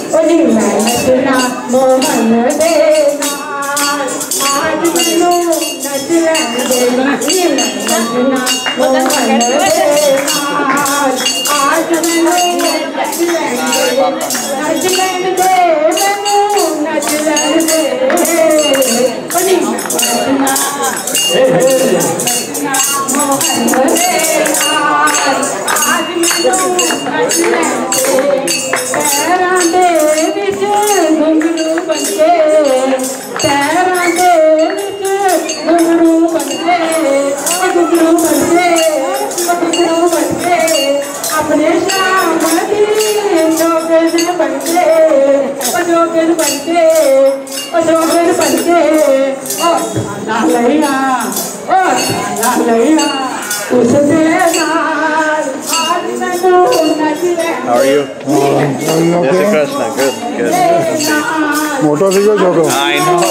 ओली मैं नचना मोहन दे नाल आज मैनू नच लैन दे नी मैं नचना मोहन दे नाल आज मैनू नच लैन दे मैनू नच लैन दे ओली मैं नचना मोहन दे नाल आज मैनू नच लैन दे पैरां दे विच घुंघरू बनके पैरां दे विच घुंघरू बनके घुंघरू बनके घुंघरू बनके अपने शाम दी जोगन बनके जोगन बनके जोगन बनके ओ ना लैया उसदे नाल आज मैनू नच लैन How are you? Jai Shri Krishna. Good. Motorcycle choko. I know.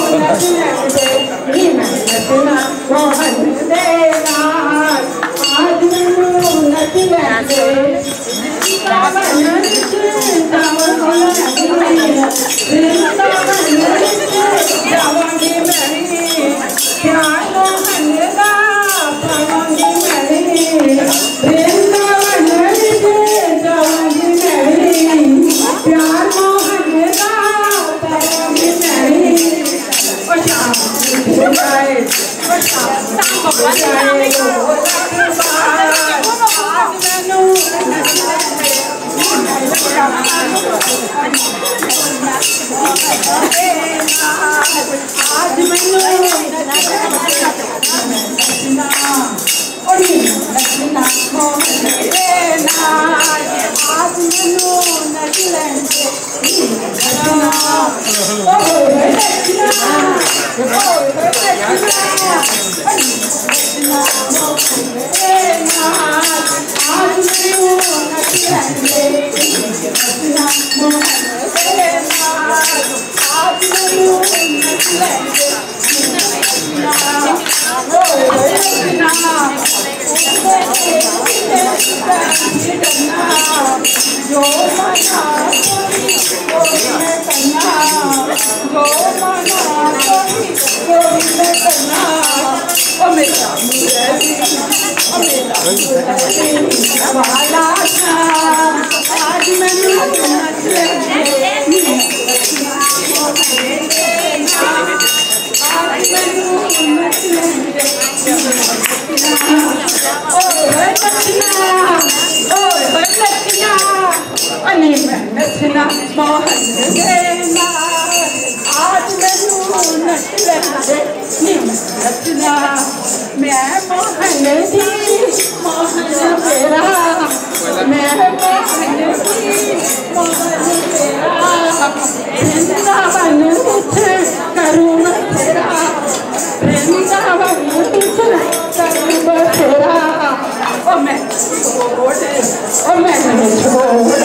Oh, man.